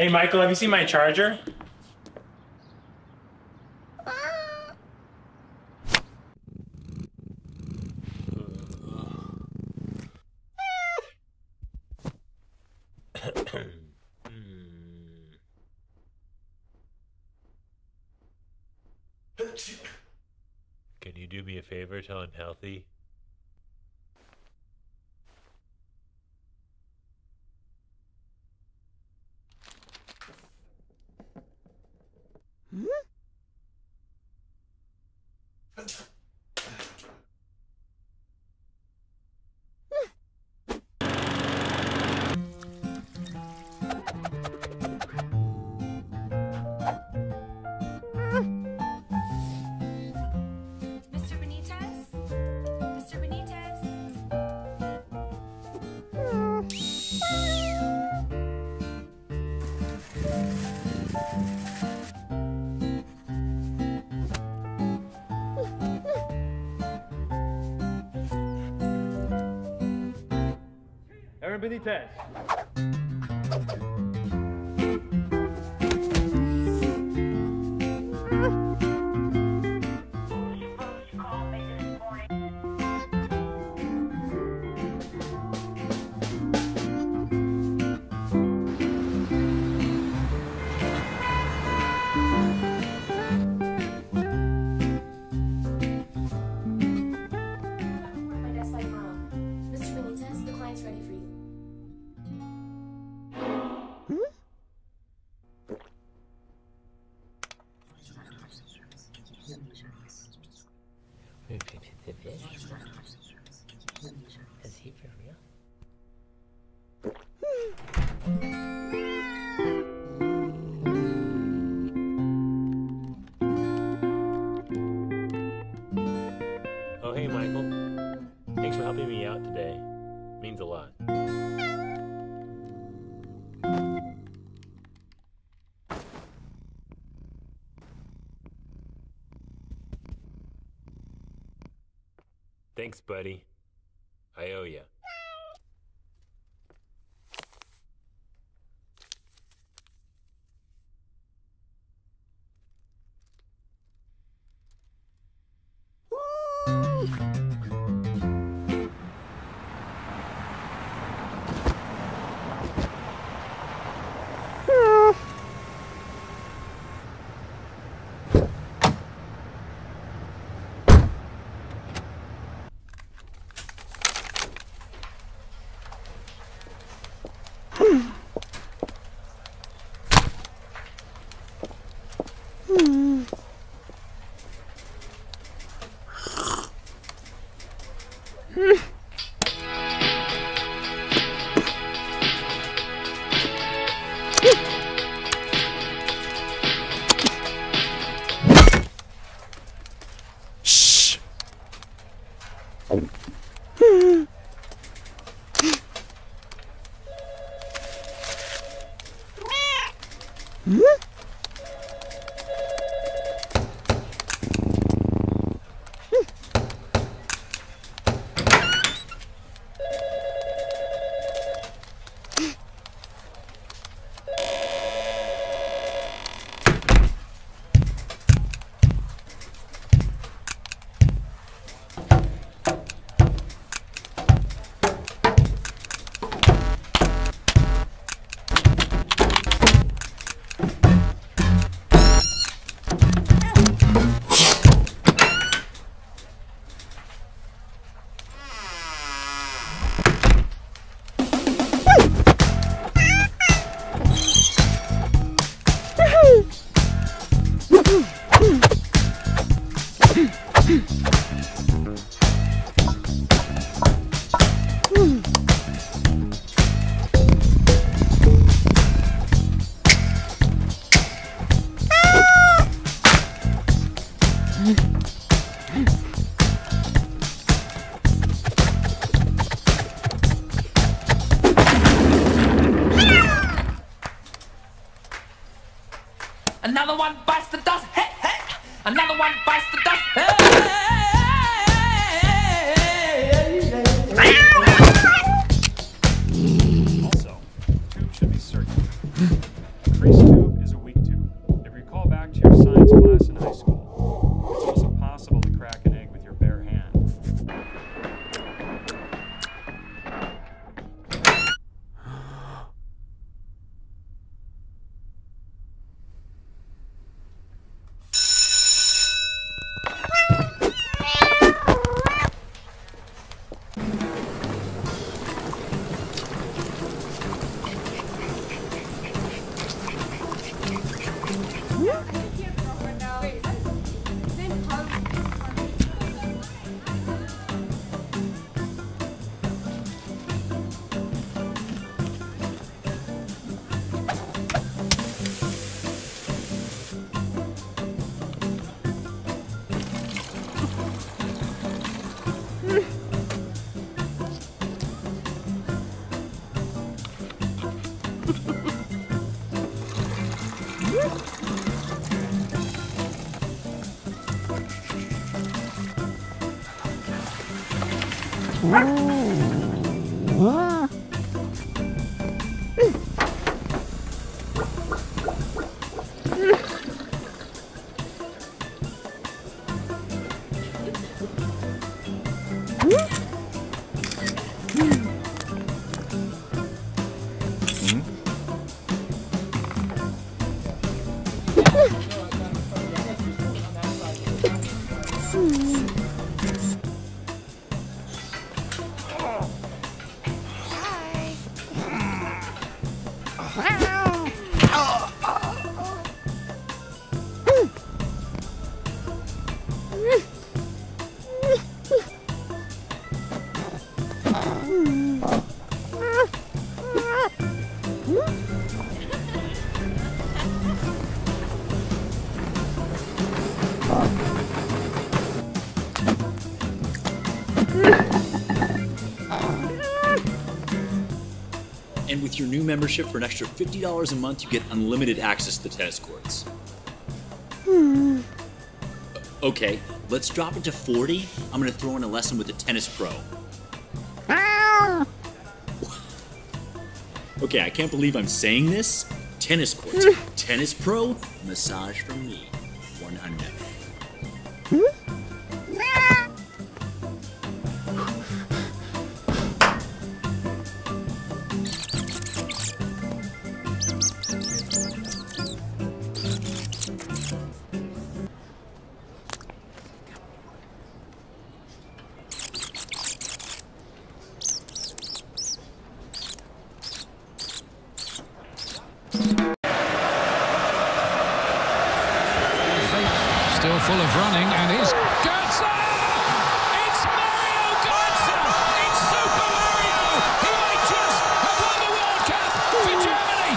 Hey, Michael, have you seen my charger? Can you do me a favor till I'm healthy? Benitez. Is he for real? Oh, hey, Michael. Thanks for helping me out today. Means a lot. Thanks, buddy. I owe ya. Another one bites the dust. Hey, hey. Another one bites the dust. Hey. Also, tube should be circular. crease tube is a weak tube. If you recall back to your science class in high school, it's also possible to crack an egg with your bare hand. And with your new membership for an extra $50 a month, you get unlimited access to the tennis courts. Okay, let's drop it to 40. I'm gonna throw in a lesson with a tennis pro. Okay, I can't believe I'm saying this. Tennis courts, tennis pro, massage from me. 100. Still full of running, and here's Götze! It's Mario Götze! It's Super Mario! He might just have won the World Cup for Germany!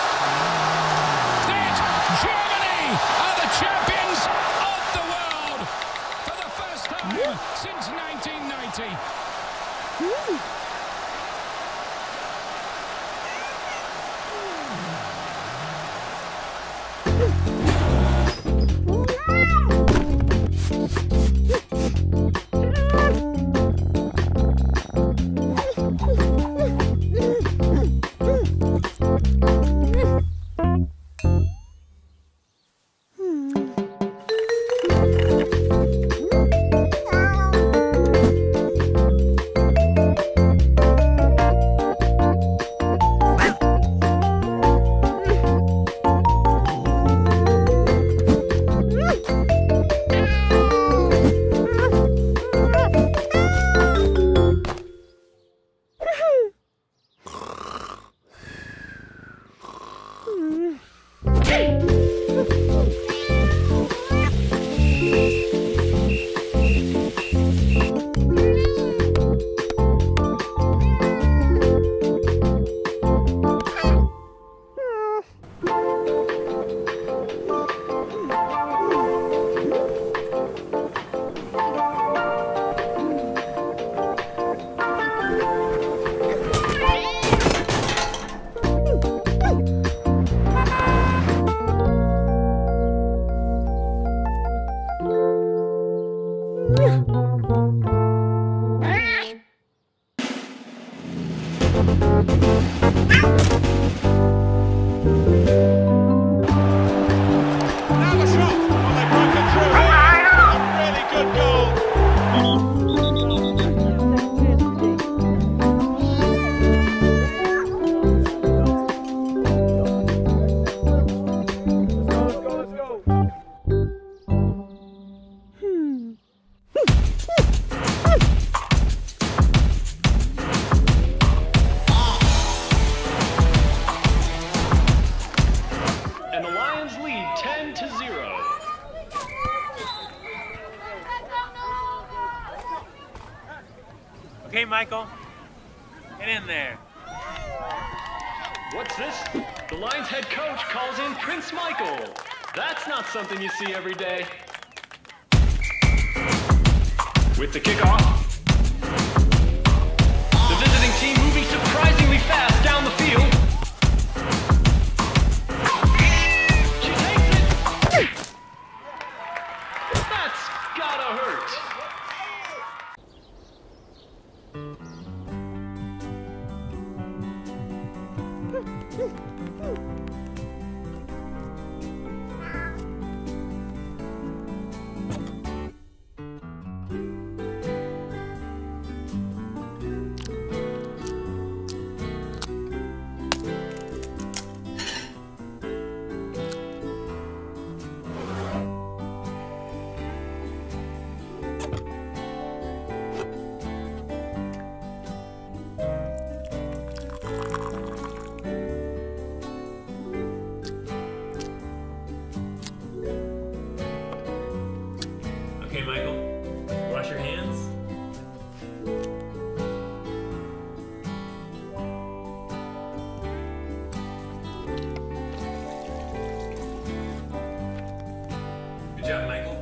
That Germany are the champions of the world for the first time since 1990. Okay, Michael? Get in there. What's this? The Lions head coach calls in Prince Michael. That's not something you see every day. With the kickoff, the visiting team moving surprisingly fast down the field. She takes it. That's gotta hurt. Okay, Michael, wash your hands. Good job, Michael.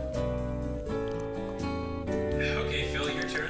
Okay, Phil, your turn.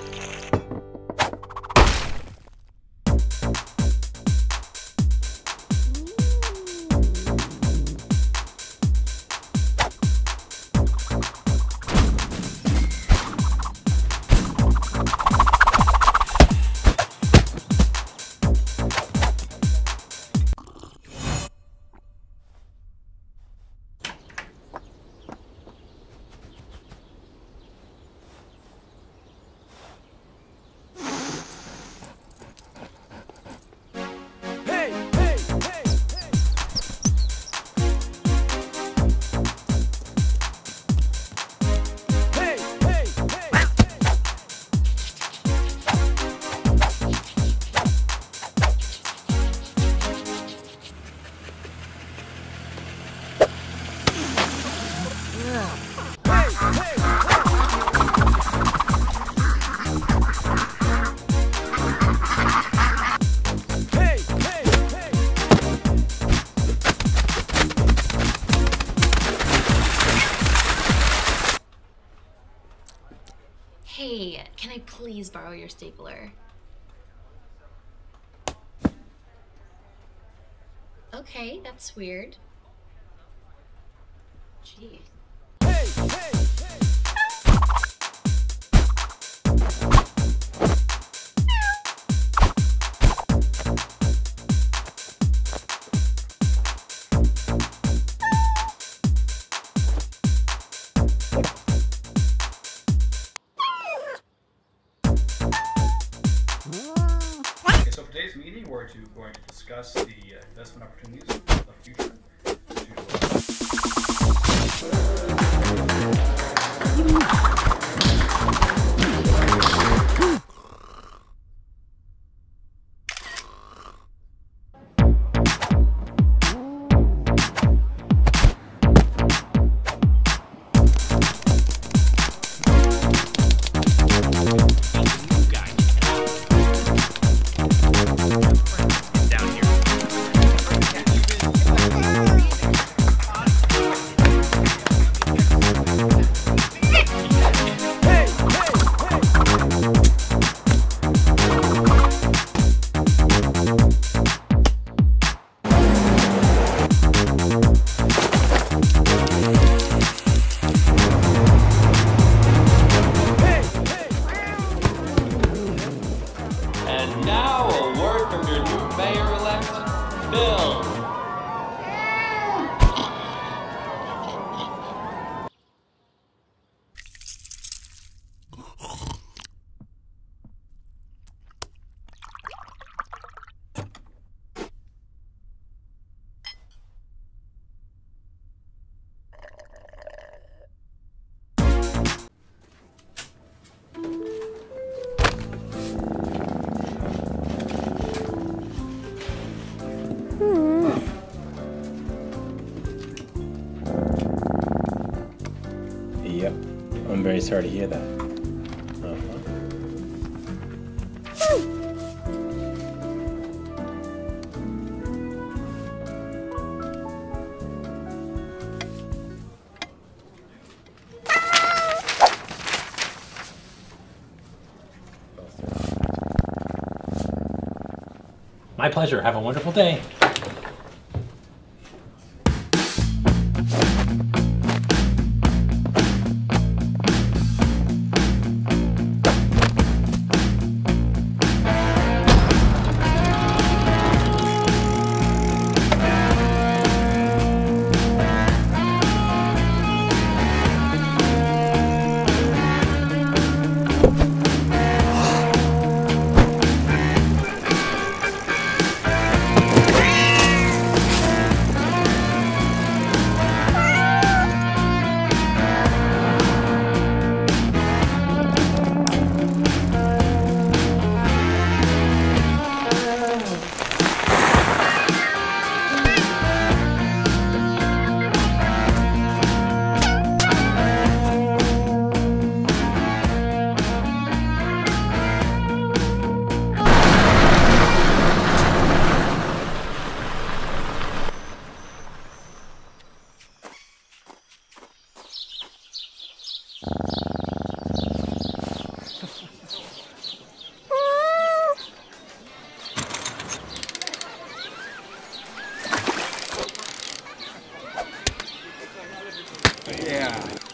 Hey, can I please borrow your stapler? Okay, that's weird. Jeez. Okay, so for today's meeting, we're going to discuss the investment opportunities of the future. And now a word from your new mayor-elect, Bill. Yep, I'm very sorry to hear that. My pleasure. Have a wonderful day. Yeah.